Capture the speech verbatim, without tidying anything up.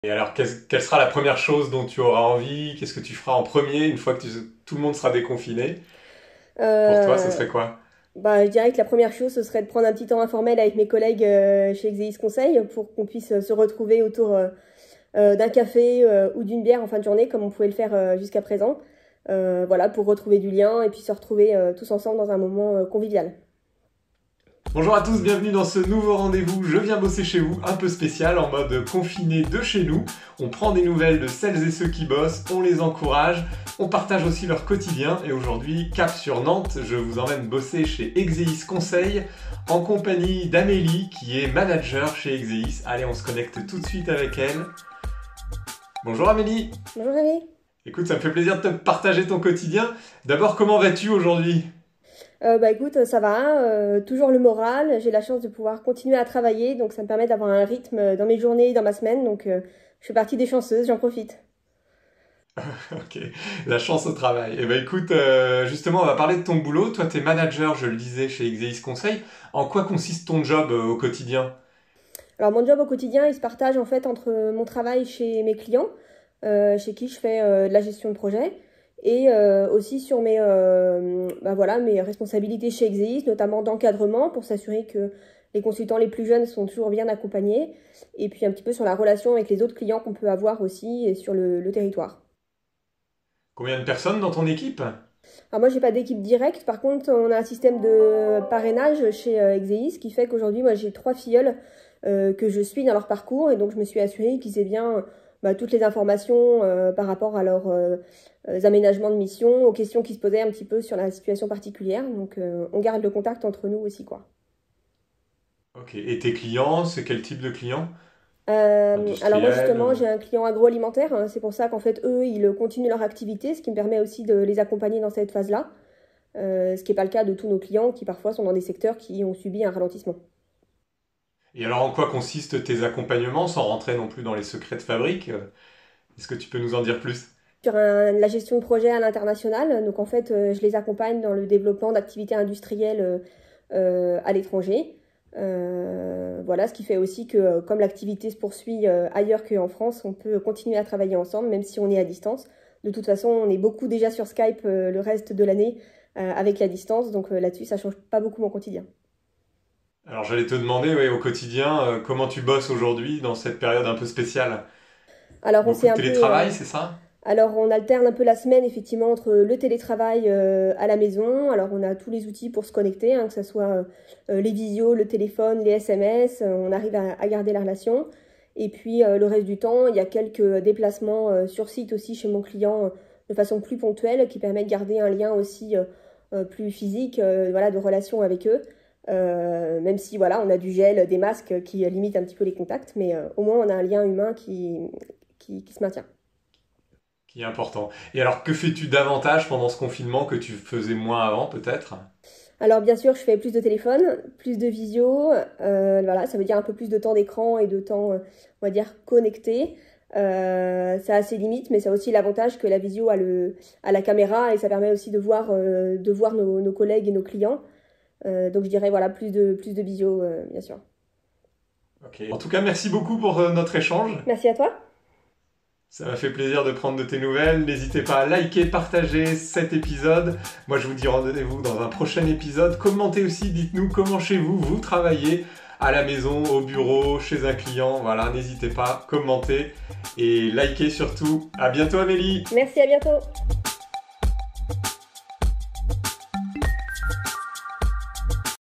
Et alors, qu'est-ce- quelle sera la première chose dont tu auras envie? Qu'est-ce que tu feras en premier une fois que tu- tout le monde sera déconfiné? Pour toi, ce Euh, serait quoi? Bah, je dirais que la première chose, ce serait de prendre un petit temps informel avec mes collègues euh, chez Exeis Conseil pour qu'on puisse euh, se retrouver autour euh, euh, d'un café euh, ou d'une bière en fin de journée, comme on pouvait le faire euh, jusqu'à présent. Euh, voilà, pour retrouver du lien et puis se retrouver euh, tous ensemble dans un moment euh, convivial. Bonjour à tous, bienvenue dans ce nouveau rendez-vous Je viens bosser chez vous, un peu spécial, en mode confiné de chez nous. On prend des nouvelles de celles et ceux qui bossent, on les encourage, on partage aussi leur quotidien. Et aujourd'hui, cap sur Nantes, je vous emmène bosser chez Exeis Conseil en compagnie d'Amélie qui est manager chez Exeis. Allez, on se connecte tout de suite avec elle. Bonjour Amélie. Bonjour Rémi. Écoute, ça me fait plaisir de te partager ton quotidien. D'abord, comment vas-tu aujourd'hui? Euh, bah écoute, ça va, euh, toujours le moral. J'ai la chance de pouvoir continuer à travailler, donc ça me permet d'avoir un rythme dans mes journées et dans ma semaine. Donc euh, je fais partie des chanceuses, j'en profite. Ok, la chance au travail. Eh ben écoute, euh, justement, on va parler de ton boulot. Toi, t'es manager, je le disais, chez Exeis Conseil. En quoi consiste ton job euh, au quotidien? Alors mon job au quotidien, il se partage en fait entre mon travail chez mes clients, euh, chez qui je fais euh, de la gestion de projet, et euh, aussi sur mes, euh, bah voilà, mes responsabilités chez Exeis, notamment d'encadrement pour s'assurer que les consultants les plus jeunes sont toujours bien accompagnés, et puis un petit peu sur la relation avec les autres clients qu'on peut avoir aussi et sur le, le territoire. Combien de personnes dans ton équipe? Alors moi, j'ai pas d'équipe directe. Par contre, on a un système de parrainage chez euh, Exeis qui fait qu'aujourd'hui, moi, j'ai trois filleuls euh, que je suis dans leur parcours et donc je me suis assurée qu'ils aient bien bah, toutes les informations euh, par rapport à leurs euh, euh, aménagements de mission, aux questions qui se posaient un petit peu sur la situation particulière. Donc, euh, on garde le contact entre nous aussi, quoi. Ok, et tes clients, c'est quel type de clients? Euh, alors moi Industriels? justement, euh, j'ai un client agroalimentaire, hein. C'est pour ça qu'en fait eux, ils continuent leur activité, ce qui me permet aussi de les accompagner dans cette phase-là. Euh, ce qui n'est pas le cas de tous nos clients qui parfois sont dans des secteurs qui ont subi un ralentissement. Et alors, en quoi consistent tes accompagnements, sans rentrer non plus dans les secrets de fabrique? euh, Est-ce que tu peux nous en dire plus? Sur un- la gestion de projet à l'international, donc en fait, euh, je les accompagne dans le développement d'activités industrielles euh, euh, à l'étranger. Euh, voilà, ce qui fait aussi que euh, comme l'activité se poursuit euh, ailleurs qu'en France, on peut continuer à travailler ensemble, même si on est à distance. De toute façon, on est beaucoup déjà sur Skype euh, le reste de l'année euh, avec la distance, donc euh, là-dessus, ça change pas beaucoup mon quotidien. Alors, j'allais te demander, ouais, au quotidien, euh, comment tu bosses aujourd'hui dans cette période un peu spéciale? Alors, on Beaucoup s'est de un peu, euh, télétravail, c'est ça? Alors, on alterne un peu la semaine, effectivement, entre le télétravail euh, à la maison. Alors, on a tous les outils pour se connecter, hein, que ce soit euh, les visios, le téléphone, les S M S. Euh, on arrive à, à garder la relation. Et puis, euh, le reste du temps, il y a quelques déplacements euh, sur site aussi chez mon client euh, de façon plus ponctuelle qui permet de garder un lien aussi euh, euh, plus physique, euh, voilà, de relation avec eux. Euh, même si, voilà, on a du gel, des masques qui limitent un petit peu les contacts, mais euh, au moins, on a un lien humain qui, qui qui se maintient. Qui est important. Et alors, que fais-tu davantage pendant ce confinement que tu faisais moins avant, peut-être? Alors bien sûr, je fais plus de téléphone, plus de visio, euh, voilà, ça veut dire un peu plus de temps d'écran et de temps, euh, on va dire, connecté. Euh, ça a ses limites, mais ça a aussi l'avantage que la visio a, le, a la caméra et ça permet aussi de voir, euh, de voir nos, nos collègues et nos clients. Euh, donc je dirais voilà, plus de, plus de visio, euh, bien sûr. Ok. En tout cas, merci beaucoup pour euh, notre échange. Merci à toi. Ça m'a fait plaisir de prendre de tes nouvelles. N'hésitez pas à liker, partager cet épisode. Moi, je vous dis rendez-vous dans un prochain épisode. Commentez aussi, dites-nous comment chez vous, vous travaillez à la maison, au bureau, chez un client. Voilà, n'hésitez pas, commentez et likez surtout. À bientôt, Amélie. Merci, à bientôt.